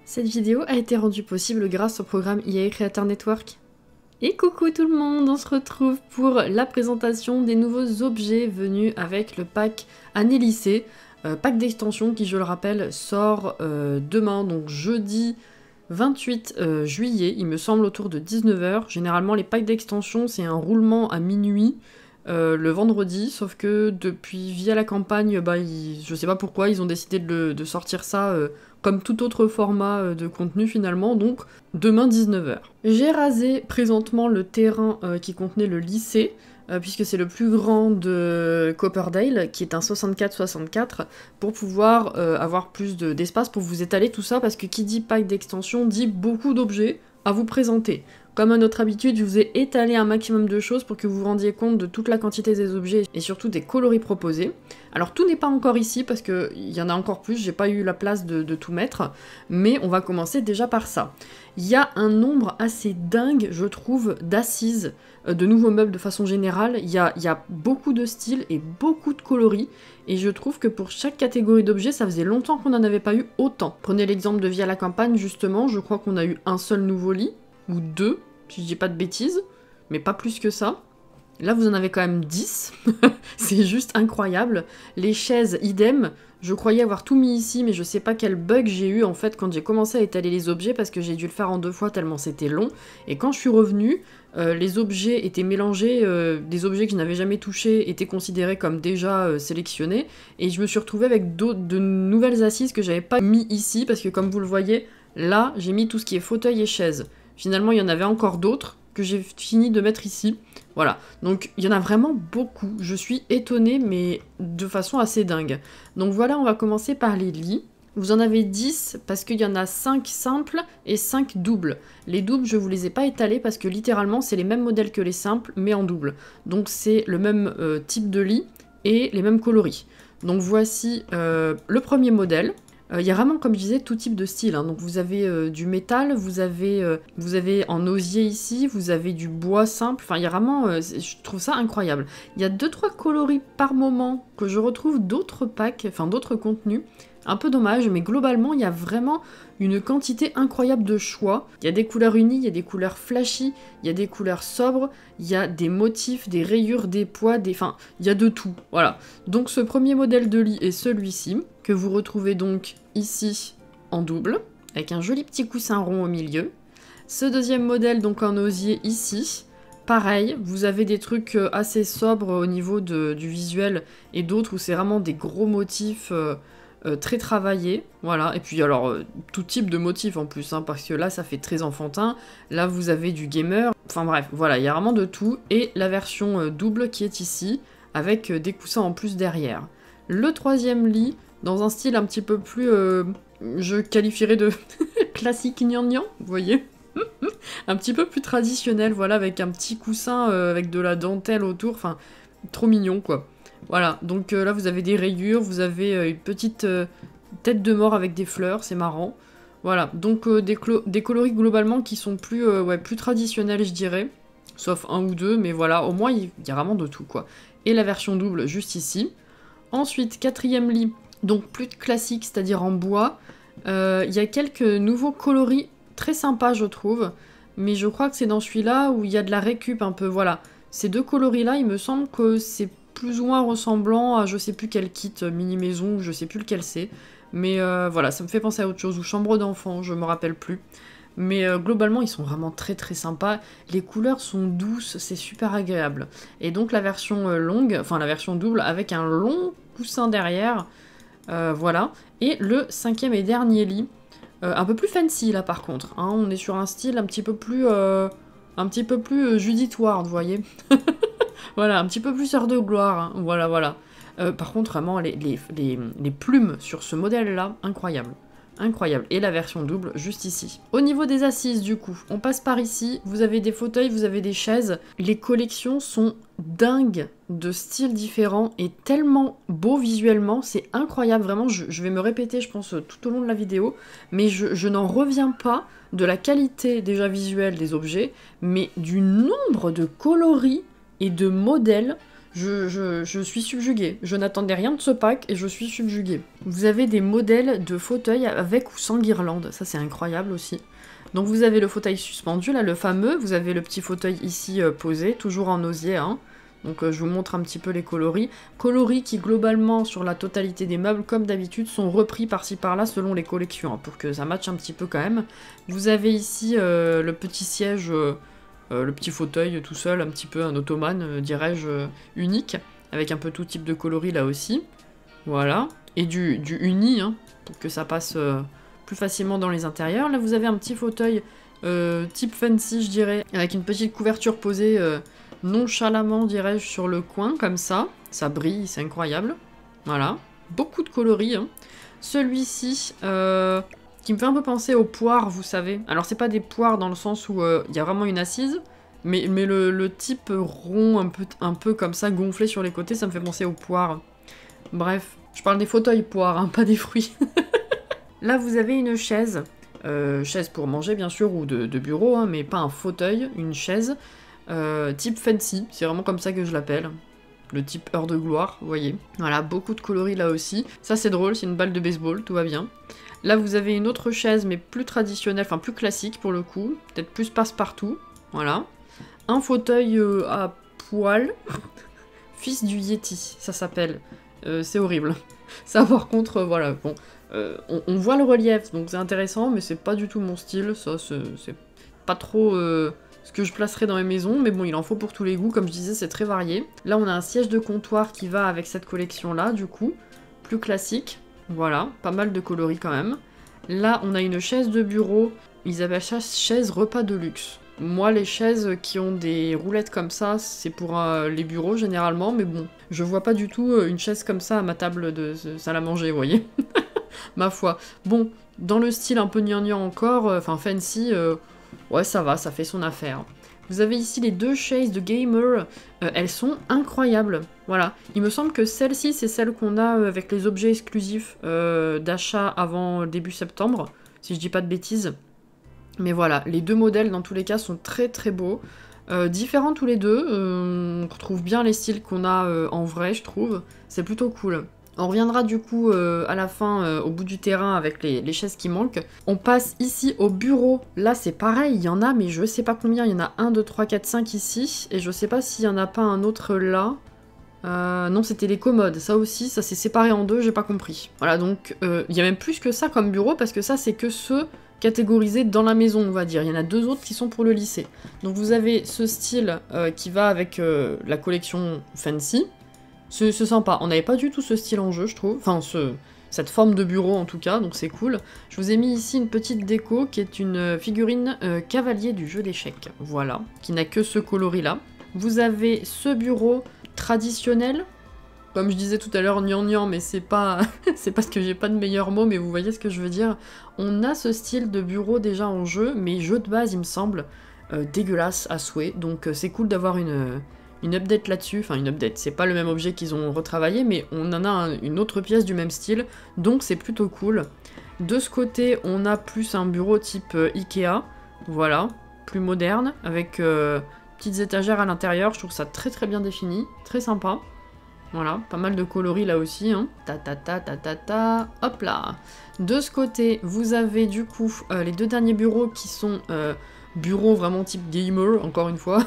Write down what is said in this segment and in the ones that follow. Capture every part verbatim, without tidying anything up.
Cette vidéo a été rendue possible grâce au programme I A Creator Network. Et coucou tout le monde, on se retrouve pour la présentation des nouveaux objets venus avec le pack Année Lycée, euh, pack d'extension qui, je le rappelle, sort euh, demain, donc jeudi vingt-huit euh, juillet, il me semble autour de dix-neuf heures. Généralement les packs d'extension c'est un roulement à minuit euh, le vendredi, sauf que depuis Via la campagne, bah, ils, je sais pas pourquoi, ils ont décidé de, le, de sortir ça euh, comme tout autre format euh, de contenu finalement, donc demain dix-neuf heures. J'ai rasé présentement le terrain euh, qui contenait le lycée, euh, puisque c'est le plus grand de Copperdale, qui est un soixante-quatre soixante-quatre, pour pouvoir euh, avoir plus d'espace pour vous étaler tout ça, parce que qui dit pack d'extension dit beaucoup d'objets à vous présenter. Comme à notre habitude, je vous ai étalé un maximum de choses pour que vous vous rendiez compte de toute la quantité des objets et surtout des coloris proposés. Alors tout n'est pas encore ici parce qu'il y en a encore plus, j'ai pas eu la place de, de tout mettre, mais on va commencer déjà par ça. Il y a un nombre assez dingue, je trouve, d'assises, euh, de nouveaux meubles de façon générale. Il y a, il y a beaucoup de styles et beaucoup de coloris, et je trouve que pour chaque catégorie d'objets, ça faisait longtemps qu'on n'en avait pas eu autant. Prenez l'exemple de Via la campagne, justement, je crois qu'on a eu un seul nouveau lit, ou deux, si je dis pas de bêtises, mais pas plus que ça. Là, vous en avez quand même dix, c'est juste incroyable. Les chaises, idem, je croyais avoir tout mis ici, mais je sais pas quel bug j'ai eu en fait quand j'ai commencé à étaler les objets, parce que j'ai dû le faire en deux fois tellement c'était long, et quand je suis revenue, euh, les objets étaient mélangés, euh, des objets que je n'avais jamais touchés étaient considérés comme déjà euh, sélectionnés, et je me suis retrouvée avec de nouvelles assises que j'avais pas mis ici, parce que comme vous le voyez, là, j'ai mis tout ce qui est fauteuil et chaises. Finalement, il y en avait encore d'autres que j'ai fini de mettre ici. Voilà, donc il y en a vraiment beaucoup. Je suis étonnée, mais de façon assez dingue. Donc voilà, on va commencer par les lits. Vous en avez dix parce qu'il y en a cinq simples et cinq doubles. Les doubles, je vous les ai pas étalés parce que littéralement, c'est les mêmes modèles que les simples, mais en double. Donc c'est le même euh, type de lit et les mêmes coloris. Donc voici euh, le premier modèle. Il euh, y a vraiment, comme je disais, tout type de style. Hein. Donc vous avez euh, du métal, vous avez, euh, vous avez en osier ici, vous avez du bois simple. Enfin, il y a vraiment... Euh, je trouve ça incroyable. Il y a deux trois coloris par moment que je retrouve d'autres packs, enfin d'autres contenus. Un peu dommage, mais globalement, il y a vraiment une quantité incroyable de choix. Il y a des couleurs unies, il y a des couleurs flashy, il y a des couleurs sobres, il y a des motifs, des rayures, des poids, des... Enfin, il y a de tout, voilà. Donc ce premier modèle de lit est celui-ci, que vous retrouvez donc ici en double, avec un joli petit coussin rond au milieu. Ce deuxième modèle, donc en osier ici, pareil, vous avez des trucs assez sobres au niveau de, du visuel, et d'autres où c'est vraiment des gros motifs... Euh, Euh, très travaillé, voilà, et puis alors euh, tout type de motifs en plus, hein, parce que là ça fait très enfantin, là vous avez du gamer, enfin bref, voilà, il y a vraiment de tout, et la version euh, double qui est ici, avec euh, des coussins en plus derrière. Le troisième lit, dans un style un petit peu plus, euh, je qualifierais de classique gnangnan, vous voyez un petit peu plus traditionnel, voilà, avec un petit coussin euh, avec de la dentelle autour, enfin, trop mignon quoi. Voilà, donc euh, là vous avez des rayures, vous avez euh, une petite euh, tête de mort avec des fleurs, c'est marrant. Voilà, donc euh, des, des coloris globalement qui sont plus, euh, ouais, plus traditionnels je dirais, sauf un ou deux, mais voilà, au moins il y a vraiment de tout quoi. Et la version double juste ici. Ensuite, quatrième lit, donc plus classique, c'est-à-dire en bois. Euh, il y a quelques nouveaux coloris très sympas je trouve, mais je crois que c'est dans celui-là où il y a de la récup un peu, voilà. Ces deux coloris-là, il me semble que c'est plus ou moins ressemblant à je sais plus quel kit mini maison, ou je sais plus lequel c'est, mais euh, voilà, ça me fait penser à autre chose, ou chambre d'enfant, je me rappelle plus. Mais euh, globalement, ils sont vraiment très très sympas, les couleurs sont douces, c'est super agréable. Et donc la version euh, longue, enfin la version double, avec un long coussin derrière, euh, voilà. Et le cinquième et dernier lit, euh, un peu plus fancy là par contre, hein, on est sur un style un petit peu plus, euh, un petit peu plus euh, juditoire, vous voyez. Voilà, un petit peu plus heure de gloire, hein. Voilà, voilà. Euh, par contre, vraiment, les, les, les, les plumes sur ce modèle-là, incroyable. Incroyable. Et la version double, juste ici. Au niveau des assises, du coup, on passe par ici. Vous avez des fauteuils, vous avez des chaises. Les collections sont dingues, de styles différents, et tellement beaux visuellement. C'est incroyable, vraiment. Je, je vais me répéter, je pense, tout au long de la vidéo. Mais je, je n'en reviens pas de la qualité, déjà visuelle, des objets, mais du nombre de coloris et de modèles. Je, je, je suis subjuguée. Je n'attendais rien de ce pack et je suis subjuguée. Vous avez des modèles de fauteuils avec ou sans guirlande. Ça, c'est incroyable aussi. Donc vous avez le fauteuil suspendu, là, le fameux. Vous avez le petit fauteuil ici euh, posé, toujours en osier, hein. Donc euh, je vous montre un petit peu les coloris. Coloris qui globalement sur la totalité des meubles, comme d'habitude, sont repris par-ci par-là selon les collections, hein, pour que ça matche un petit peu quand même. Vous avez ici euh, le petit siège, euh, euh, le petit fauteuil tout seul, un petit peu un ottomane, euh, dirais-je, euh, unique, avec un peu tout type de coloris là aussi. Voilà. Et du, du uni, hein, pour que ça passe euh, plus facilement dans les intérieurs. Là vous avez un petit fauteuil euh, type fancy, je dirais, avec une petite couverture posée... Euh, nonchalamment, dirais-je, sur le coin, comme ça. Ça brille, c'est incroyable. Voilà. Beaucoup de coloris. Hein. Celui-ci, euh, qui me fait un peu penser aux poires, vous savez. Alors, c'est pas des poires dans le sens où il euh, y a vraiment une assise, mais, mais le, le type rond, un peu, un peu comme ça, gonflé sur les côtés, ça me fait penser aux poires. Bref, je parle des fauteuils poires, hein, pas des fruits. Là, vous avez une chaise. Euh, chaise pour manger, bien sûr, ou de, de bureau, hein, mais pas un fauteuil, une chaise. Euh, type fancy, c'est vraiment comme ça que je l'appelle. Le type heure de gloire, vous voyez. Voilà, beaucoup de coloris là aussi. Ça c'est drôle, c'est une balle de baseball, tout va bien. Là vous avez une autre chaise, mais plus traditionnelle, enfin plus classique pour le coup. Peut-être plus passe-partout, voilà. Un fauteuil euh, à poil. Fils du Yeti, ça s'appelle. Euh, c'est horrible. Ça par contre, euh, voilà, bon. Euh, on, on voit le relief, donc c'est intéressant, mais c'est pas du tout mon style. Ça, c'est pas trop... Euh, ce que je placerai dans mes maisons, mais bon, il en faut pour tous les goûts, comme je disais, c'est très varié. Là, on a un siège de comptoir qui va avec cette collection-là, du coup, plus classique, voilà, pas mal de coloris quand même. Là, on a une chaise de bureau, ils appellent ça chaise repas de luxe. Moi, les chaises qui ont des roulettes comme ça, c'est pour euh, les bureaux, généralement, mais bon, je vois pas du tout une chaise comme ça à ma table de salle à manger, vous voyez. Ma foi. Bon, dans le style un peu gnangnan encore, enfin euh, fancy... Euh, ouais, ça va, ça fait son affaire. Vous avez ici les deux chaises de gamer, euh, elles sont incroyables. Voilà, il me semble que celle-ci, c'est celle qu'on a euh, avec les objets exclusifs euh, d'achat avant début septembre, si je dis pas de bêtises. Mais voilà, les deux modèles, dans tous les cas, sont très très beaux. Euh, différents tous les deux, euh, on retrouve bien les styles qu'on a euh, en vrai, je trouve. C'est plutôt cool. On reviendra du coup euh, à la fin, euh, au bout du terrain, avec les, les chaises qui manquent. On passe ici au bureau. Là, c'est pareil, il y en a, mais je sais pas combien. Il y en a un, deux, trois, quatre, cinq ici. Et je sais pas s'il y en a pas un autre là. Euh, non, c'était les commodes. Ça aussi, ça s'est séparé en deux, j'ai pas compris. Voilà, donc euh, il y a même plus que ça comme bureau, parce que ça, c'est que ceux catégorisés dans la maison, on va dire. Il y en a deux autres qui sont pour le lycée. Donc vous avez ce style euh, qui va avec euh, la collection fancy. C'est sympa, on n'avait pas du tout ce style en jeu, je trouve. Enfin, ce, cette forme de bureau en tout cas, donc c'est cool. Je vous ai mis ici une petite déco qui est une figurine euh, cavalier du jeu d'échecs, voilà, qui n'a que ce coloris-là. Vous avez ce bureau traditionnel, comme je disais tout à l'heure, gnangnan, mais c'est pas, c'est parce que j'ai pas de meilleur mot, mais vous voyez ce que je veux dire. On a ce style de bureau déjà en jeu, mais jeu de base, il me semble, euh, dégueulasse à souhait, donc euh, c'est cool d'avoir une... une update là-dessus, enfin une update, c'est pas le même objet qu'ils ont retravaillé, mais on en a un, une autre pièce du même style, donc c'est plutôt cool. De ce côté, on a plus un bureau type euh, Ikea, voilà, plus moderne, avec euh, petites étagères à l'intérieur, je trouve ça très très bien défini, très sympa. Voilà, pas mal de coloris là aussi, hein. Ta ta ta ta ta ta, hop là. De ce côté, vous avez du coup euh, les deux derniers bureaux qui sont euh, bureaux vraiment type gamer, encore une fois.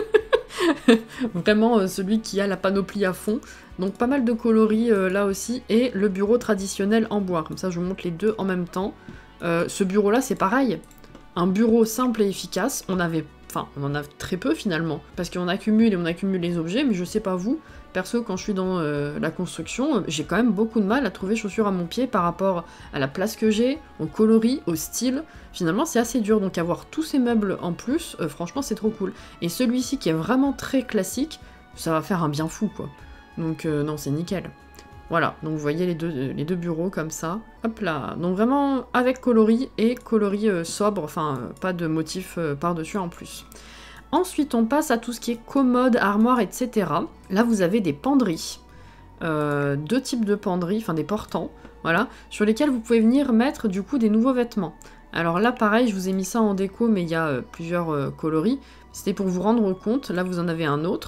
Vraiment euh, celui qui a la panoplie à fond. Donc pas mal de coloris euh, là aussi. Et le bureau traditionnel en bois. Comme ça je vous montre les deux en même temps. Euh, ce bureau là c'est pareil. Un bureau simple et efficace. On avait... Enfin, on en a très peu finalement. Parce qu'on accumule et on accumule les objets. Mais je sais pas vous. Perso, quand je suis dans euh, la construction, j'ai quand même beaucoup de mal à trouver chaussures à mon pied par rapport à la place que j'ai, au coloris, au style. Finalement, c'est assez dur, donc avoir tous ces meubles en plus, euh, franchement, c'est trop cool. Et celui-ci, qui est vraiment très classique, ça va faire un bien fou, quoi. Donc, euh, non, c'est nickel. Voilà, donc vous voyez les deux, les deux bureaux comme ça. Hop là, donc vraiment avec coloris et coloris euh, sobre, enfin, euh, pas de motif euh, par-dessus en plus. Ensuite, on passe à tout ce qui est commode, armoire, et cetera. Là, vous avez des penderies. Euh, deux types de penderies, enfin des portants, voilà, sur lesquels vous pouvez venir mettre du coup des nouveaux vêtements. Alors là, pareil, je vous ai mis ça en déco, mais il y a euh, plusieurs euh, coloris. C'était pour vous rendre compte. Là, vous en avez un autre.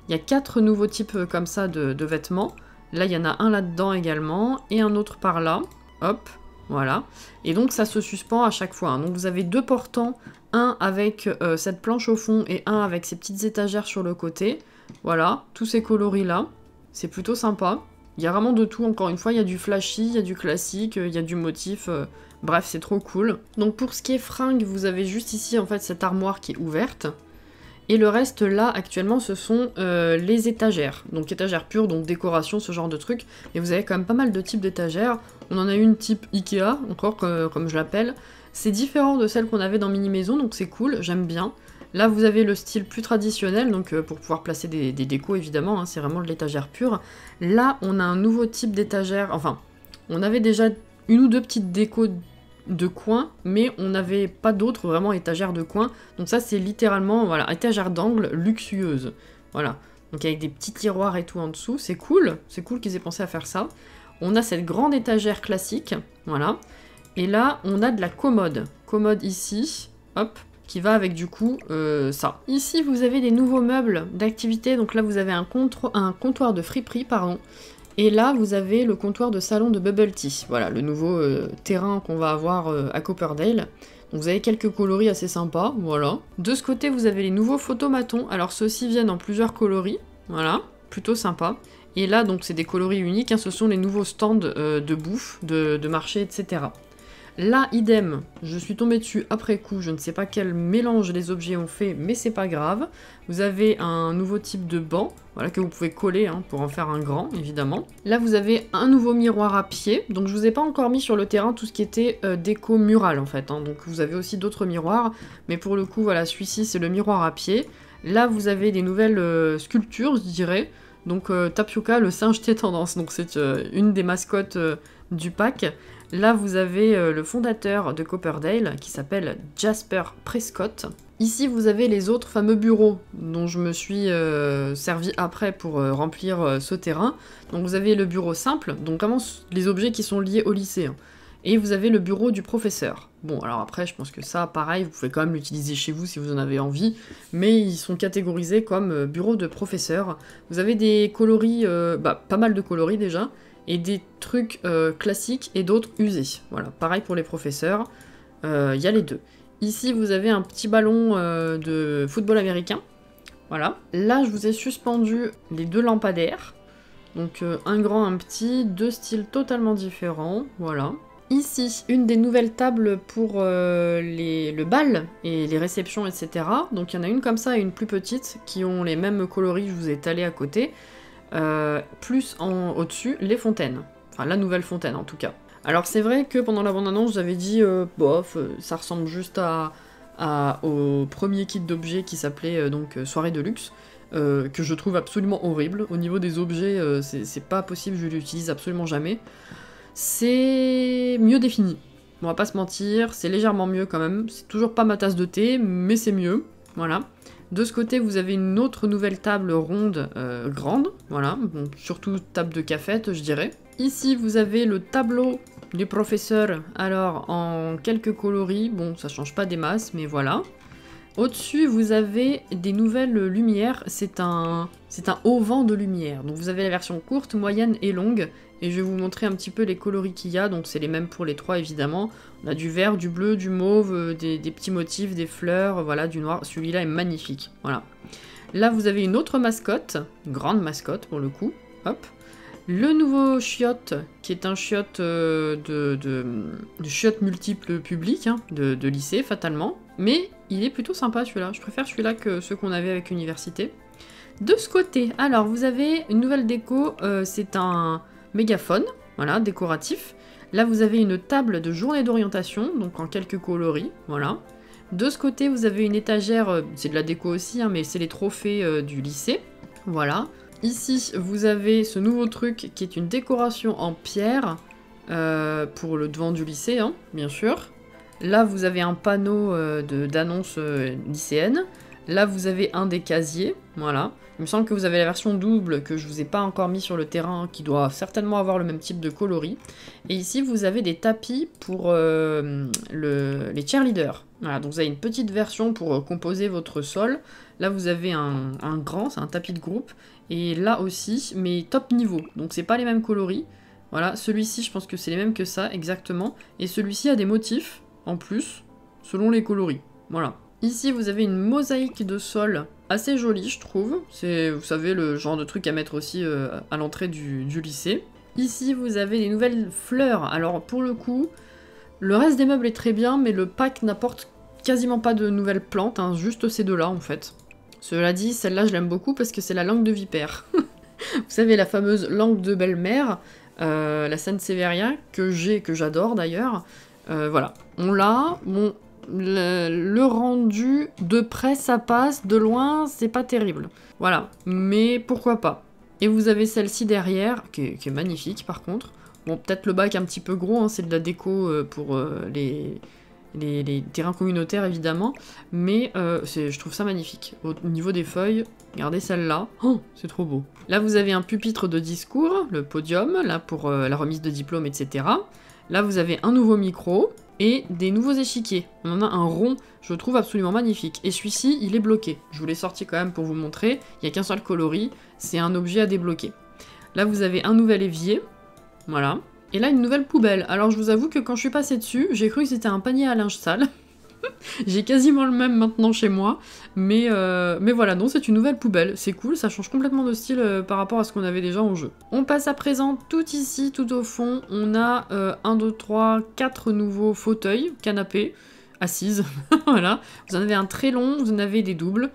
Il y a quatre nouveaux types comme ça de, de vêtements. Là, il y en a un là-dedans également, et un autre par là. Hop, voilà. Et donc, ça se suspend à chaque fois. Hein. Donc, vous avez deux portants, un avec euh, cette planche au fond, et un avec ces petites étagères sur le côté. Voilà, tous ces coloris-là. C'est plutôt sympa. Il y a vraiment de tout, encore une fois. Il y a du flashy, il y a du classique, il y a du motif. Euh, bref, c'est trop cool. Donc, pour ce qui est fringues, vous avez juste ici, en fait, cette armoire qui est ouverte. Et le reste, là, actuellement, ce sont euh, les étagères. Donc étagères pures, donc décoration, ce genre de trucs. Et vous avez quand même pas mal de types d'étagères. On en a une type Ikea, encore, que, comme je l'appelle. C'est différent de celle qu'on avait dans Mini Maison, donc c'est cool, j'aime bien. Là, vous avez le style plus traditionnel, donc euh, pour pouvoir placer des, des décos, évidemment, hein, c'est vraiment de l'étagère pure. Là, on a un nouveau type d'étagère. Enfin, on avait déjà une ou deux petites décos de coin, mais on n'avait pas d'autres vraiment étagères de coin. Donc ça, c'est littéralement, voilà, étagère d'angle luxueuse. Voilà. Donc avec des petits tiroirs et tout en dessous, c'est cool. C'est cool qu'ils aient pensé à faire ça. On a cette grande étagère classique, voilà. Et là, on a de la commode. Commode ici, hop, qui va avec du coup euh, ça. Ici, vous avez des nouveaux meubles d'activité. Donc là, vous avez un, un comptoir de friperie, pardon. Et là, vous avez le comptoir de salon de Bubble Tea. Voilà, le nouveau euh, terrain qu'on va avoir euh, à Copperdale. Donc vous avez quelques coloris assez sympas, voilà. De ce côté, vous avez les nouveaux photomatons. Alors ceux-ci viennent en plusieurs coloris, voilà, plutôt sympa. Et là, donc c'est des coloris uniques, hein, ce sont les nouveaux stands euh, de bouffe, de, de marché, et cetera. Là, idem, je suis tombée dessus après coup, je ne sais pas quel mélange les objets ont fait, mais c'est pas grave. Vous avez un nouveau type de banc, voilà, que vous pouvez coller hein, pour en faire un grand, évidemment. Là, vous avez un nouveau miroir à pied, donc je vous ai pas encore mis sur le terrain tout ce qui était euh, déco murale, en fait. Hein. Donc vous avez aussi d'autres miroirs, mais pour le coup, voilà, celui-ci, c'est le miroir à pied. Là, vous avez des nouvelles euh, sculptures, je dirais. Donc euh, Tapioca, le singe des tendances, donc c'est euh, une des mascottes euh, du pack. Là, vous avez euh, le fondateur de Copperdale, qui s'appelle Jasper Prescott. Ici, vous avez les autres fameux bureaux, dont je me suis euh, servi après pour euh, remplir euh, ce terrain. Donc vous avez le bureau simple, donc vraiment les objets qui sont liés au lycée. Hein. Et vous avez le bureau du professeur. Bon, alors après, je pense que ça, pareil, vous pouvez quand même l'utiliser chez vous si vous en avez envie, mais ils sont catégorisés comme euh, bureau de professeur. Vous avez des coloris, euh, bah, pas mal de coloris déjà, et des trucs euh, classiques et d'autres usés. Voilà, pareil pour les professeurs, il euh, y a les deux. Ici, vous avez un petit ballon euh, de football américain. Voilà. Là, je vous ai suspendu les deux lampadaires. Donc, euh, un grand, un petit, deux styles totalement différents. Voilà. Ici, une des nouvelles tables pour euh, les, le bal et les réceptions, et cetera. Donc, il y en a une comme ça et une plus petite qui ont les mêmes coloris, je vous ai étalé à côté. Euh, plus en, au-dessus, les fontaines. Enfin, la nouvelle fontaine, en tout cas. Alors, c'est vrai que pendant la bande-annonce, j'avais dit, euh, bof, ça ressemble juste à, à, au premier kit d'objets qui s'appelait euh, donc Soirée de luxe, euh, que je trouve absolument horrible. Au niveau des objets, euh, c'est pas possible, je l'utilise absolument jamais. C'est mieux défini. On va pas se mentir, c'est légèrement mieux quand même. C'est toujours pas ma tasse de thé, mais c'est mieux. Voilà. De ce côté, vous avez une autre nouvelle table ronde euh, grande, voilà, bon, surtout table de cafette, je dirais. Ici, vous avez le tableau du professeur, alors en quelques coloris, bon, ça change pas des masses, mais voilà. Au-dessus, vous avez des nouvelles lumières, c'est un, c'est un auvent de lumière. Donc vous avez la version courte, moyenne et longue, et je vais vous montrer un petit peu les coloris qu'il y a, donc c'est les mêmes pour les trois évidemment. On a du vert, du bleu, du mauve, euh, des, des petits motifs, des fleurs, voilà, du noir. Celui-là est magnifique, voilà. Là, vous avez une autre mascotte, une grande mascotte pour le coup, hop. Le nouveau chiotte, qui est un chiotte euh, de, de, de chiotte multiples public, hein, de, de lycée, fatalement. Mais il est plutôt sympa celui-là, je préfère celui-là que ceux qu'on avait avec Université. De ce côté, alors vous avez une nouvelle déco, euh, c'est un mégaphone, voilà, décoratif. Là vous avez une table de journée d'orientation, donc en quelques coloris, voilà. De ce côté vous avez une étagère, euh, c'est de la déco aussi, hein, mais c'est les trophées euh, du lycée, voilà. Ici vous avez ce nouveau truc qui est une décoration en pierre, euh, pour le devant du lycée, hein, bien sûr. Là, vous avez un panneau euh, d'annonce euh, lycéenne. Là, vous avez un des casiers, voilà. Il me semble que vous avez la version double que je vous ai pas encore mis sur le terrain, qui doit certainement avoir le même type de coloris. Et ici, vous avez des tapis pour euh, le, les cheerleaders. Voilà, donc vous avez une petite version pour composer votre sol. Là, vous avez un, un grand, c'est un tapis de groupe. Et là aussi, mais top niveau. Donc, c'est pas les mêmes coloris. Voilà, celui-ci, je pense que c'est les mêmes que ça, exactement. Et celui-ci a des motifs, en plus, selon les coloris. Voilà. Ici, vous avez une mosaïque de sol assez jolie, je trouve. C'est, vous savez, le genre de truc à mettre aussi euh, à l'entrée du, du lycée. Ici, vous avez des nouvelles fleurs. Alors, pour le coup, le reste des meubles est très bien, mais le pack n'apporte quasiment pas de nouvelles plantes, hein, juste ces deux-là, en fait. Cela dit, celle-là, je l'aime beaucoup parce que c'est la langue de vipère. Vous savez, la fameuse langue de belle-mère, euh, la Sansevieria, que j'ai, que j'adore d'ailleurs. Euh, voilà, on l'a. Bon, le, le rendu, de près, ça passe, de loin, c'est pas terrible. Voilà, mais pourquoi pas. Et vous avez celle-ci derrière, qui est, qui est magnifique par contre. Bon, peut-être le bac un petit peu gros, hein, c'est de la déco euh, pour euh, les, les, les terrains communautaires évidemment, mais euh, je trouve ça magnifique. Au niveau des feuilles, regardez celle-là, oh, c'est trop beau. Là vous avez un pupitre de discours, le podium, là pour euh, la remise de diplôme, et cetera. Là vous avez un nouveau micro et des nouveaux échiquiers. On en a un rond, je le trouve absolument magnifique. Et celui-ci, il est bloqué. Je vous l'ai sorti quand même pour vous montrer, il n'y a qu'un seul coloris, c'est un objet à débloquer. Là vous avez un nouvel évier, voilà. Et là, une nouvelle poubelle. Alors, je vous avoue que quand je suis passée dessus, j'ai cru que c'était un panier à linge sale. J'ai quasiment le même maintenant chez moi. Mais, euh, mais voilà, non, c'est une nouvelle poubelle. C'est cool, ça change complètement de style euh, par rapport à ce qu'on avait déjà en jeu. On passe à présent tout ici, tout au fond. On a euh, un, deux, trois, quatre nouveaux fauteuils, canapés, assises. Voilà. Vous en avez un très long, vous en avez des doubles.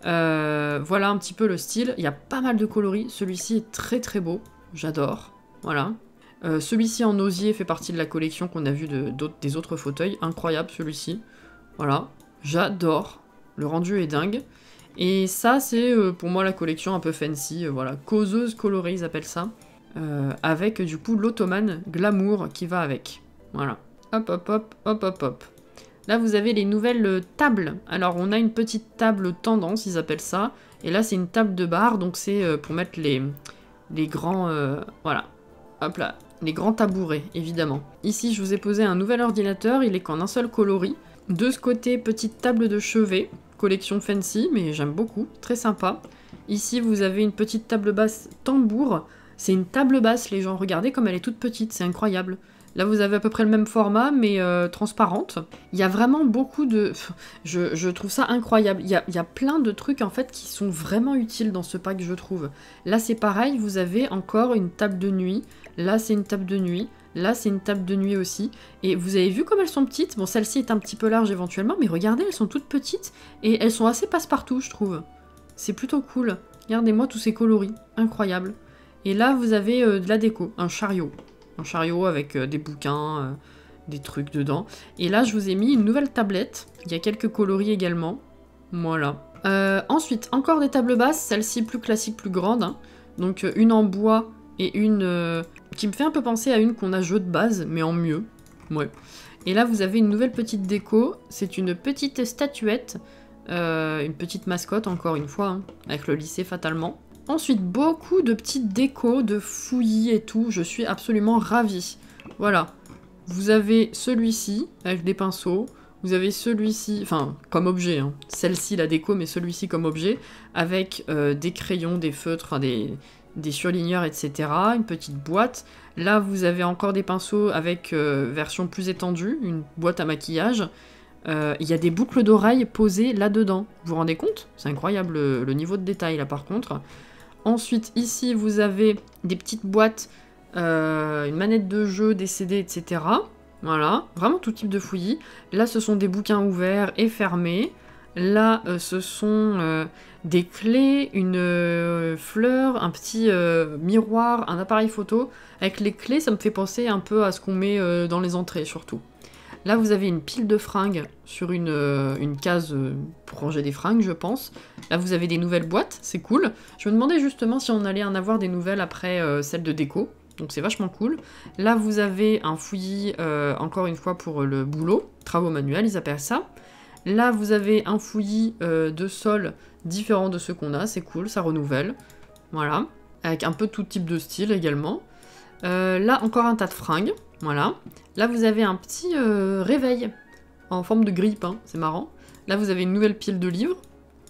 Euh, voilà un petit peu le style. Il y a pas mal de coloris. Celui-ci est très très beau. J'adore. Voilà. Euh, celui-ci en osier fait partie de la collection qu'on a vu de, des autres fauteuils. Incroyable celui-ci. Voilà. J'adore. Le rendu est dingue. Et ça, c'est euh, pour moi la collection un peu fancy. Euh, voilà. Causeuse colorée, ils appellent ça. Euh, avec du coup l'ottomane glamour qui va avec. Voilà. Hop, hop, hop, hop, hop, hop. Là, vous avez les nouvelles tables. Alors, on a une petite table tendance, ils appellent ça. Et là, c'est une table de bar. Donc, c'est euh, pour mettre les, les grands... Euh, voilà. Hop là. Les grands tabourets, évidemment. Ici, je vous ai posé un nouvel ordinateur, il est qu'en un seul coloris. De ce côté, petite table de chevet, collection fancy, mais j'aime beaucoup, très sympa. Ici, vous avez une petite table basse tambour. C'est une table basse, les gens, regardez comme elle est toute petite, c'est incroyable. Là, vous avez à peu près le même format, mais euh, transparente. Il y a vraiment beaucoup de... Je, je trouve ça incroyable. Il y, a, il y a plein de trucs, en fait, qui sont vraiment utiles dans ce pack, je trouve. Là, c'est pareil, vous avez encore une table de nuit. Là, c'est une table de nuit. Là, c'est une table de nuit aussi. Et vous avez vu comme elles sont petites? Bon, celle-ci est un petit peu large éventuellement, mais regardez, elles sont toutes petites. Et elles sont assez passe-partout, je trouve. C'est plutôt cool. Regardez-moi tous ces coloris. Incroyable. Et là, vous avez euh, de la déco. Un chariot. Un chariot avec euh, des bouquins, euh, des trucs dedans. Et là, je vous ai mis une nouvelle tablette. Il y a quelques coloris également. Voilà. Euh, ensuite, encore des tables basses. Celle-ci plus classique, plus grande. Hein. Donc, euh, une en bois... Et une euh, qui me fait un peu penser à une qu'on a jeu de base, mais en mieux. Ouais. Et là, vous avez une nouvelle petite déco. C'est une petite statuette. Euh, une petite mascotte, encore une fois, hein, avec le lycée fatalement. Ensuite, beaucoup de petites décos, de fouillis et tout. Je suis absolument ravie. Voilà. Vous avez celui-ci, avec des pinceaux. Vous avez celui-ci, enfin, comme objet. Hein. Celle-ci, la déco, mais celui-ci comme objet. Avec euh, des crayons, des feutres, enfin des... des surligneurs, et cetera. Une petite boîte. Là, vous avez encore des pinceaux avec euh, version plus étendue, une boîte à maquillage. Il euh, y a des boucles d'oreilles posées là-dedans. Vous vous rendez compte? C'est incroyable le, le niveau de détail, là, par contre. Ensuite, ici, vous avez des petites boîtes, euh, une manette de jeu, des C D, et cetera. Voilà, vraiment tout type de fouillis. Là, ce sont des bouquins ouverts et fermés. Là, euh, ce sont euh, des clés, une euh, fleur, un petit euh, miroir, un appareil photo. Avec les clés, ça me fait penser un peu à ce qu'on met euh, dans les entrées, surtout. Là, vous avez une pile de fringues sur une, euh, une case euh, pour ranger des fringues, je pense. Là, vous avez des nouvelles boîtes, c'est cool. Je me demandais justement si on allait en avoir des nouvelles après euh, celle de déco. Donc c'est vachement cool. Là, vous avez un fouillis, euh, encore une fois, pour le boulot. Travaux manuels, ils appellent ça. Là, vous avez un fouillis euh, de sol différent de ceux qu'on a. C'est cool, ça renouvelle. Voilà. Avec un peu tout type de style également. Euh, là, encore un tas de fringues. Voilà. Là, vous avez un petit euh, réveil en forme de grille-pain. C'est marrant. Là, vous avez une nouvelle pile de livres.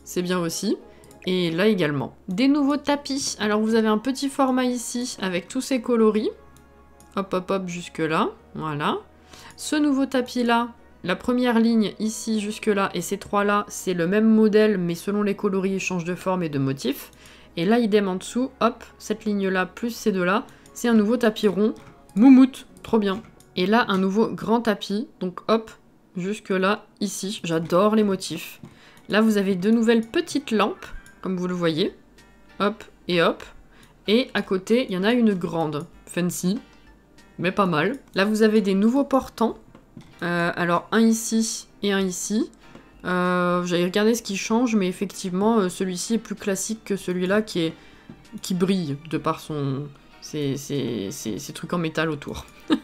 c'est bien aussi. Et là également. Des nouveaux tapis. Alors vous avez un petit format ici avec tous ces coloris. Hop, hop, hop, jusque là. Voilà. Ce nouveau tapis là, la première ligne ici jusque là et ces trois là, c'est le même modèle mais selon les coloris, ils changent de forme et de motif. Et là, idem en dessous, hop, cette ligne là plus ces deux là, c'est un nouveau tapis rond. Moumoute, trop bien. Et là, un nouveau grand tapis. Donc hop, jusque là, ici. J'adore les motifs. Là, vous avez deux nouvelles petites lampes, comme vous le voyez. Hop et hop. Et à côté, il y en a une grande. Fancy, mais pas mal. Là, vous avez des nouveaux portants. Euh, alors, un ici et un ici. Euh, J'avais regardé ce qui change, mais effectivement, euh, celui-ci est plus classique que celui-là qui, est... qui brille de par son... Ces, ces, ces, ces trucs en métal autour.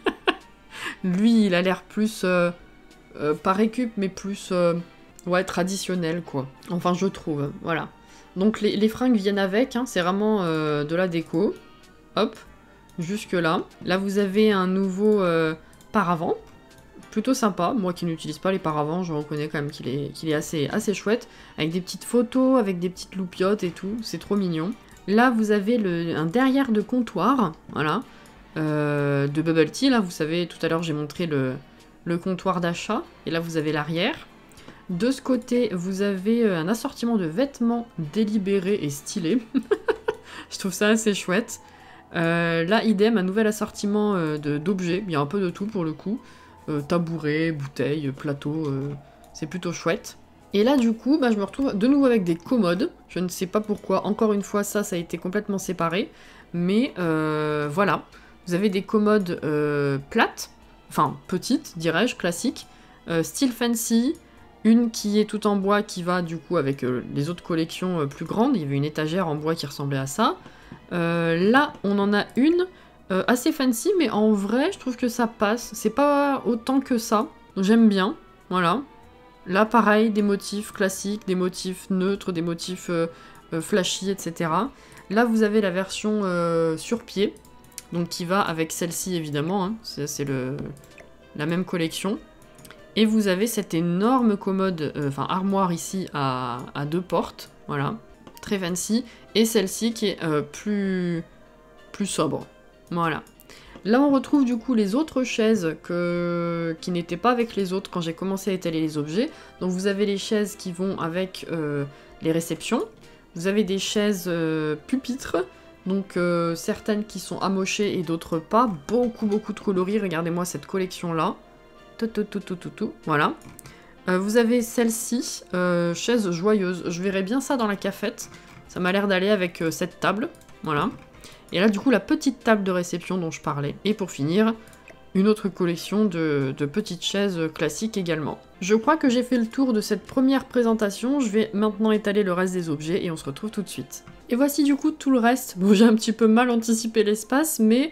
Lui, il a l'air plus... Euh, euh, pas récup, mais plus... Euh, ouais, traditionnel, quoi. Enfin, je trouve. Voilà. Donc, les, les fringues viennent avec. Hein, c'est vraiment euh, de la déco. Hop. Jusque là. Là, vous avez un nouveau euh, paravent. Plutôt sympa. Moi qui n'utilise pas les paravents, je reconnais quand même qu'il est, qu'il est assez, assez chouette. Avec des petites photos, avec des petites loupiottes et tout. C'est trop mignon. Là, vous avez le, un derrière de comptoir. Voilà. Euh, de bubble tea. Là, vous savez, tout à l'heure, j'ai montré le, le comptoir d'achat. Et là, vous avez l'arrière. De ce côté, vous avez un assortiment de vêtements délibérés et stylés. Je trouve ça assez chouette. Euh, là, idem, un nouvel assortiment euh, d'objets. Il y a un peu de tout pour le coup. Euh, tabouret, bouteilles, plateau. Euh, c'est plutôt chouette. Et là, du coup, bah, je me retrouve de nouveau avec des commodes. Je ne sais pas pourquoi. Encore une fois, ça, ça a été complètement séparé. Mais euh, voilà. Vous avez des commodes euh, plates. Enfin, petites, dirais-je, classiques. Euh, style fancy. Une qui est tout en bois, qui va du coup avec euh, les autres collections euh, plus grandes. Il y avait une étagère en bois qui ressemblait à ça. Euh, là, on en a une euh, assez fancy, mais en vrai, je trouve que ça passe. C'est pas autant que ça. J'aime bien. Voilà. Là, pareil, des motifs classiques, des motifs neutres, des motifs euh, euh, flashy, et cetera. Là, vous avez la version euh, sur pied. Donc, qui va avec celle-ci, évidemment. Hein. C'est le la même collection. Et vous avez cette énorme commode, euh, enfin armoire ici à, à deux portes, voilà, très fancy, et celle-ci qui est euh, plus, plus sobre, voilà. Là on retrouve du coup les autres chaises que... qui n'étaient pas avec les autres quand j'ai commencé à étaler les objets. Donc vous avez les chaises qui vont avec euh, les réceptions, vous avez des chaises euh, pupitres, donc euh, certaines qui sont amochées et d'autres pas, beaucoup beaucoup de coloris, regardez-moi cette collection-là. Tout, tout, tout, tout, tout, tout. Voilà. Euh, vous avez celle-ci, euh, chaise joyeuse. Je verrais bien ça dans la cafette. Ça m'a l'air d'aller avec euh, cette table. Voilà. Et là, du coup, la petite table de réception dont je parlais. Et pour finir, une autre collection de, de petites chaises classiques également. Je crois que j'ai fait le tour de cette première présentation. Je vais maintenant étaler le reste des objets et on se retrouve tout de suite. Et voici du coup tout le reste. Bon, j'ai un petit peu mal anticipé l'espace, mais...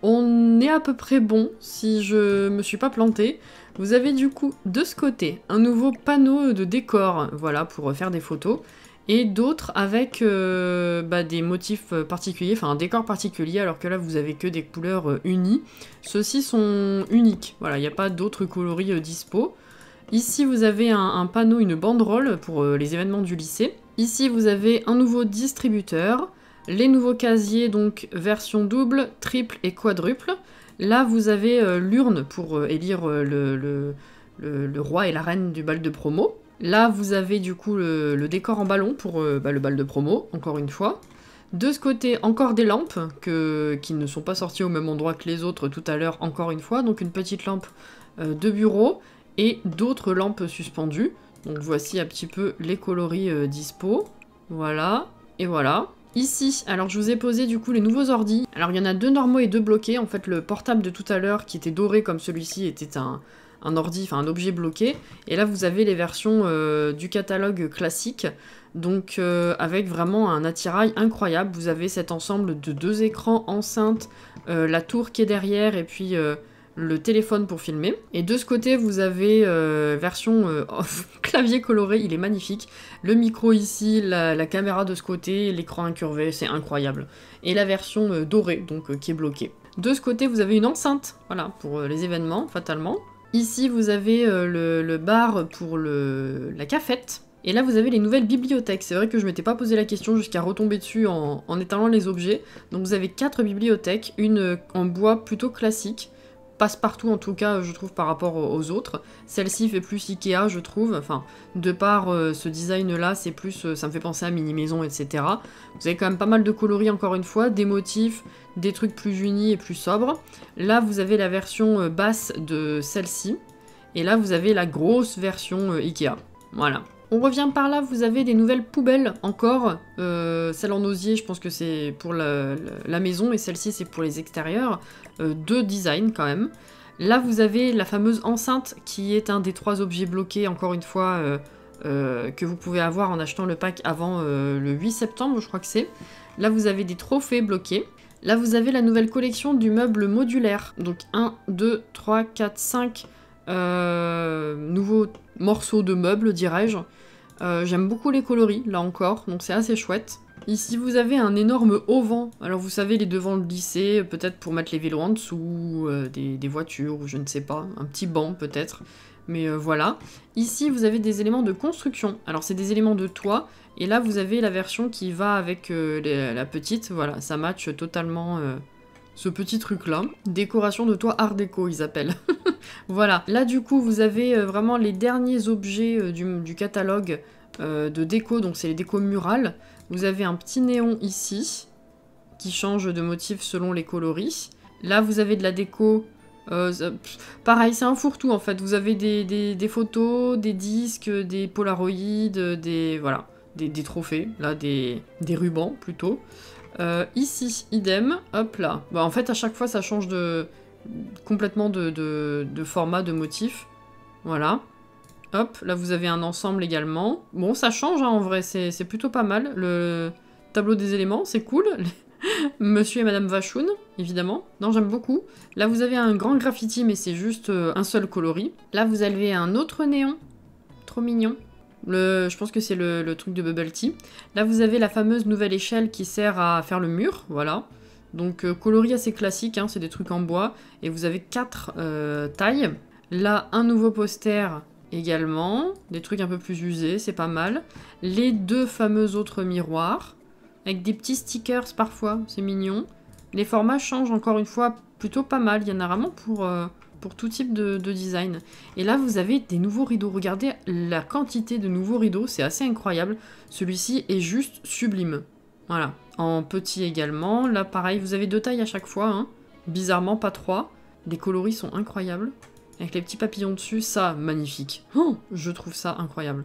on est à peu près bon, si je me suis pas plantée. Vous avez du coup, de ce côté, un nouveau panneau de décor, voilà, pour faire des photos. Et d'autres avec euh, bah, des motifs particuliers, enfin un décor particulier, alors que là vous avez que des couleurs euh, unies. Ceux-ci sont uniques, voilà, il n'y a pas d'autres coloris euh, dispo. Ici vous avez un, un panneau, une banderole pour euh, les événements du lycée. Ici vous avez un nouveau distributeur. Les nouveaux casiers, donc version double, triple et quadruple. Là, vous avez euh, l'urne pour euh, élire euh, le, le, le, le roi et la reine du bal de promo. Là, vous avez du coup le, le décor en ballon pour euh, bah, le bal de promo, encore une fois. De ce côté, encore des lampes que, qui ne sont pas sorties au même endroit que les autres tout à l'heure, encore une fois. Donc une petite lampe euh, de bureau et d'autres lampes suspendues. Donc voici un petit peu les coloris euh, dispo. Voilà, et voilà. Ici, alors je vous ai posé du coup les nouveaux ordis. Alors il y en a deux normaux et deux bloqués. En fait, le portable de tout à l'heure qui était doré comme celui-ci était un, un ordi, enfin un objet bloqué. Et là, vous avez les versions euh, du catalogue classique. Donc euh, avec vraiment un attirail incroyable. Vous avez cet ensemble de deux écrans enceintes, euh, la tour qui est derrière et puis... Euh, le téléphone pour filmer. Et de ce côté, vous avez euh, version euh, clavier coloré, il est magnifique. Le micro ici, la, la caméra de ce côté, l'écran incurvé, c'est incroyable. Et la version euh, dorée, donc euh, qui est bloquée. De ce côté, vous avez une enceinte, voilà, pour euh, les événements, fatalement. Ici, vous avez euh, le, le bar pour le, la cafette. Et là, vous avez les nouvelles bibliothèques. C'est vrai que je m'étais pas posé la question jusqu'à retomber dessus en, en étalant les objets. Donc vous avez quatre bibliothèques, une en bois plutôt classique, passe-partout en tout cas, je trouve, par rapport aux autres. Celle-ci fait plus Ikea, je trouve. Enfin, de par euh, ce design-là, c'est plus, euh, ça me fait penser à mini-maison, et cetera. Vous avez quand même pas mal de coloris, encore une fois, des motifs, des trucs plus unis et plus sobres. Là, vous avez la version euh, basse de celle-ci. Et là, vous avez la grosse version euh, Ikea. Voilà. On revient par là, vous avez des nouvelles poubelles encore. Euh, celle en osier, je pense que c'est pour la, la, la maison, et celle-ci, c'est pour les extérieurs. Euh, deux designs, quand même. Là, vous avez la fameuse enceinte, qui est un des trois objets bloqués, encore une fois, euh, euh, que vous pouvez avoir en achetant le pack avant euh, le huit septembre, je crois que c'est. Là, vous avez des trophées bloqués. Là, vous avez la nouvelle collection du meuble modulaire. Donc, un, deux, trois, quatre, cinq euh, nouveaux morceaux de meubles, dirais-je. Euh, J'aime beaucoup les coloris, là encore, donc c'est assez chouette. Ici, vous avez un énorme auvent. Alors, vous savez, les devants de lycée, peut-être pour mettre les vélos en dessous, euh, des, des voitures, ou je ne sais pas, un petit banc, peut-être. Mais euh, voilà. Ici, vous avez des éléments de construction. Alors, c'est des éléments de toit, et là, vous avez la version qui va avec euh, les, la petite. Voilà, ça match totalement euh, ce petit truc-là. Décoration de toit art déco, ils appellent. Voilà, là du coup vous avez euh, vraiment les derniers objets euh, du, du catalogue euh, de déco, donc c'est les décos murales. Vous avez un petit néon ici, qui change de motif selon les coloris. Là vous avez de la déco, euh, ça, pff, pareil c'est un fourre-tout en fait, vous avez des, des, des photos, des disques, des polaroïdes, des, voilà, des, des trophées, là des, des rubans plutôt. Euh, ici, idem, hop là. Bah, en fait à chaque fois ça change de... complètement de, de, de format, de motif. Voilà. Hop, là vous avez un ensemble également. Bon, ça change hein, en vrai, c'est plutôt pas mal. Le tableau des éléments, c'est cool. Monsieur et Madame Vachoun, évidemment. Non, j'aime beaucoup. Là vous avez un grand graffiti, mais c'est juste euh, un seul coloris. Là vous avez un autre néon. Trop mignon. Le, je pense que c'est le, le truc de Bubble Tea. Là vous avez la fameuse nouvelle échelle qui sert à faire le mur, voilà. Donc euh, coloris assez classique, hein, c'est des trucs en bois. Et vous avez quatre euh, tailles. Là, un nouveau poster également. Des trucs un peu plus usés, c'est pas mal. Les deux fameux autres miroirs. Avec des petits stickers parfois, c'est mignon. Les formats changent encore une fois plutôt pas mal. Il y en a vraiment pour, euh, pour tout type de, de design. Et là, vous avez des nouveaux rideaux. Regardez la quantité de nouveaux rideaux, c'est assez incroyable. Celui-ci est juste sublime. Voilà. En petit également. Là, pareil, vous avez deux tailles à chaque fois. Hein. Bizarrement, pas trois. Les coloris sont incroyables. Avec les petits papillons dessus, ça, magnifique. Oh, je trouve ça incroyable.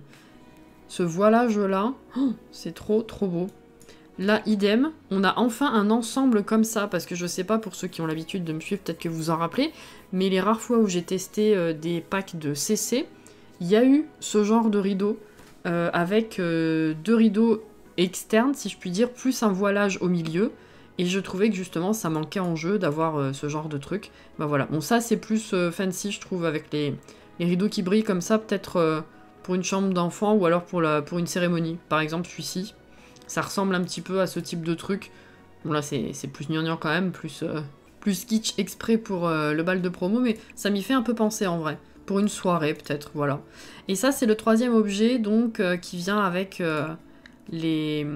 Ce voilage-là, oh, c'est trop, trop beau. Là, idem, on a enfin un ensemble comme ça, parce que je sais pas, pour ceux qui ont l'habitude de me suivre, peut-être que vous en rappelez, mais les rares fois où j'ai testé euh, des packs de C C, il y a eu ce genre de rideau, euh, avec euh, deux rideaux externes, si je puis dire, plus un voilage au milieu, et je trouvais que justement ça manquait en jeu d'avoir euh, ce genre de truc. Bah voilà, bon ça c'est plus euh, fancy je trouve, avec les, les rideaux qui brillent comme ça, peut-être euh, pour une chambre d'enfant, ou alors pour, la, pour une cérémonie, par exemple celui-ci. Ça ressemble un petit peu à ce type de truc. Bon là c'est plus gnangnan quand même, plus, euh, plus kitsch exprès pour euh, le bal de promo, mais ça m'y fait un peu penser en vrai. Pour une soirée peut-être, voilà. Et ça c'est le troisième objet donc euh, qui vient avec euh, les,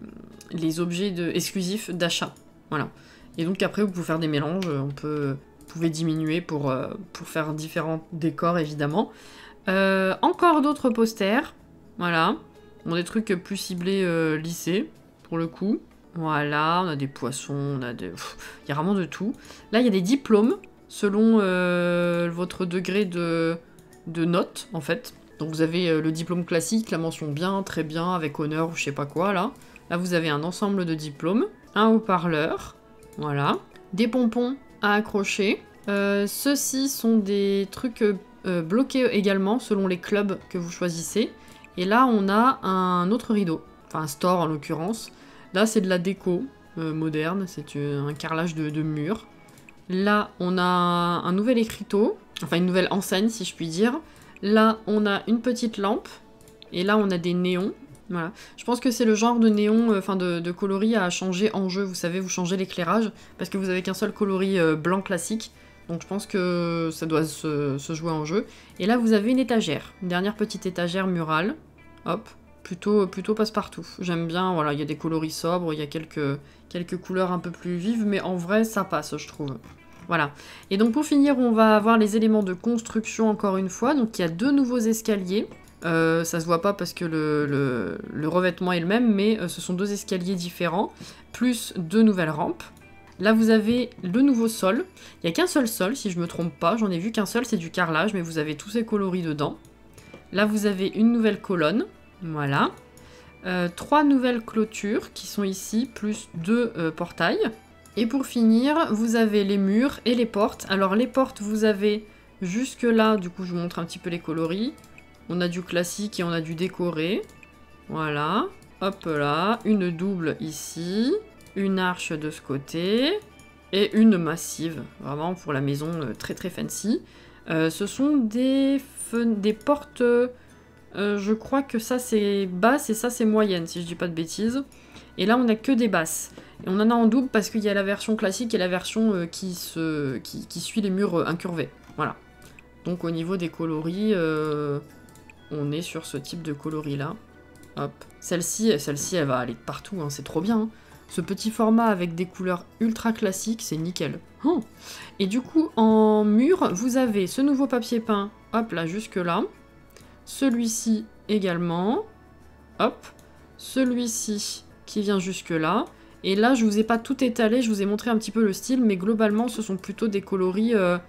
les objets de, exclusifs d'achat. Voilà. Et donc après vous pouvez faire des mélanges, on peut, vous pouvez diminuer pour, euh, pour faire différents décors évidemment. Euh, encore d'autres posters, voilà. On a des trucs plus ciblés euh, lycée, pour le coup. Voilà, on a des poissons, on a des... Il y a vraiment de tout. Là, il y a des diplômes, selon euh, votre degré de, de notes, en fait. Donc vous avez euh, le diplôme classique, la mention bien, très bien, avec honneur ou je sais pas quoi, là. Là, vous avez un ensemble de diplômes. Un haut-parleur, voilà. Des pompons à accrocher. Euh, Ceux-ci sont des trucs euh, bloqués également, selon les clubs que vous choisissez. Et là, on a un autre rideau, enfin un store en l'occurrence. Là, c'est de la déco euh, moderne, c'est un carrelage de, de mur. Là, on a un nouvel écriteau, enfin une nouvelle enseigne si je puis dire. Là, on a une petite lampe, et là, on a des néons. Voilà. Je pense que c'est le genre de néon, enfin de, de coloris à changer en jeu. Vous savez, vous changez l'éclairage, parce que vous avez qu'un seul coloris euh, blanc classique. Donc je pense que ça doit se, se jouer en jeu. Et là, vous avez une étagère, une dernière petite étagère murale. Hop, plutôt, plutôt passe-partout. J'aime bien, voilà, il y a des coloris sobres, il y a quelques, quelques couleurs un peu plus vives, mais en vrai, ça passe, je trouve. Voilà. Et donc pour finir, on va avoir les éléments de construction encore une fois. Donc il y a deux nouveaux escaliers. Euh, ça se voit pas parce que le, le, le revêtement est le même, mais euh, ce sont deux escaliers différents, plus deux nouvelles rampes. Là, vous avez le nouveau sol. Il n'y a qu'un seul sol, si je me trompe pas. J'en ai vu qu'un seul, c'est du carrelage, mais vous avez tous ces coloris dedans. Là, vous avez une nouvelle colonne. Voilà. Euh, trois nouvelles clôtures qui sont ici, plus deux euh, portails. Et pour finir, vous avez les murs et les portes. Alors, les portes, vous avez jusque là, du coup, je vous montre un petit peu les coloris. On a du classique et on a du décoré. Voilà. Hop là. Une double ici. Une arche de ce côté, et une massive, vraiment pour la maison euh, très très fancy. Euh, ce sont des, des portes, euh, je crois que ça c'est basse et ça c'est moyenne, si je dis pas de bêtises. Et là on a que des basses. Et on en a en double parce qu'il y a la version classique et la version euh, qui, se, qui, qui suit les murs euh, incurvés. Voilà. Donc au niveau des coloris, euh, on est sur ce type de coloris là. Hop. Celle-ci, celle-ci elle va aller de partout, hein, c'est trop bien. Hein. Ce petit format avec des couleurs ultra classiques, c'est nickel. Oh. Et du coup, en mur, vous avez ce nouveau papier peint, hop là, jusque là. Celui-ci également. Hop. Celui-ci qui vient jusque là. Et là, je vous ai pas tout étalé, je vous ai montré un petit peu le style, mais globalement, ce sont plutôt des coloris euh,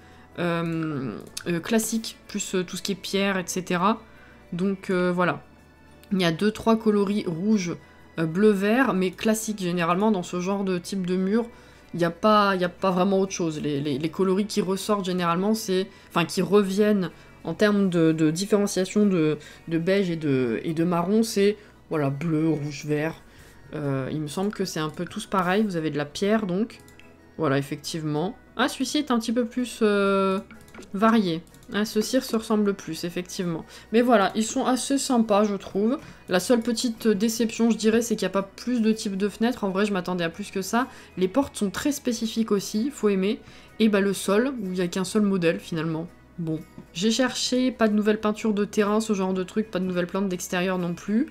euh, euh, classiques, plus euh, tout ce qui est pierre, et cetera. Donc euh, voilà. Il y a deux trois coloris rouges, bleu-vert, mais classique généralement dans ce genre de type de mur. Il n'y a, a pas vraiment autre chose. Les, les, les coloris qui ressortent généralement, c'est... Enfin, qui reviennent en termes de, de différenciation de, de beige et de, et de marron, c'est voilà, bleu, rouge, vert. Euh, il me semble que c'est un peu tous pareil. Vous avez de la pierre, donc. Voilà, effectivement. Ah, celui-ci est un petit peu plus euh, varié. Ah, ceux-ci se ressemblent plus, effectivement. Mais voilà, ils sont assez sympas, je trouve. La seule petite déception, je dirais, c'est qu'il n'y a pas plus de types de fenêtres. En vrai, je m'attendais à plus que ça. Les portes sont très spécifiques aussi, faut aimer. Et bah le sol, où il n'y a qu'un seul modèle, finalement. Bon. J'ai cherché, pas de nouvelles peintures de terrain, ce genre de truc, pas de nouvelles plantes d'extérieur non plus.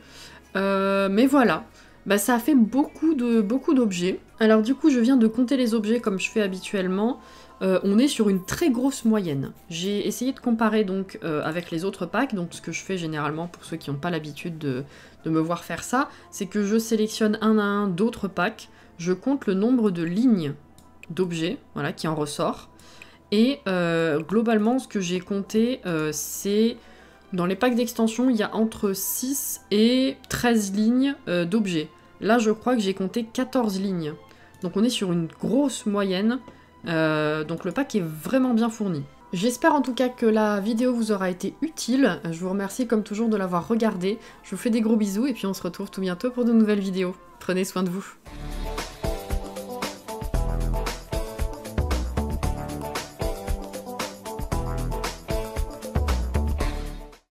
Euh, mais voilà. Bah ça a fait beaucoup de beaucoup d'objets. Alors du coup, je viens de compter les objets comme je fais habituellement. Euh, on est sur une très grosse moyenne. J'ai essayé de comparer donc euh, avec les autres packs, donc ce que je fais généralement pour ceux qui n'ont pas l'habitude de, de me voir faire ça, c'est que je sélectionne un à un d'autres packs, je compte le nombre de lignes d'objets, voilà, qui en ressort, et euh, globalement ce que j'ai compté, euh, c'est... Dans les packs d'extension, il y a entre six et treize lignes euh, d'objets. Là, je crois que j'ai compté quatorze lignes. Donc on est sur une grosse moyenne. Euh, donc le pack est vraiment bien fourni. J'espère en tout cas que la vidéo vous aura été utile. Je vous remercie comme toujours de l'avoir regardée. Je vous fais des gros bisous et puis on se retrouve tout bientôt pour de nouvelles vidéos. Prenez soin de vous.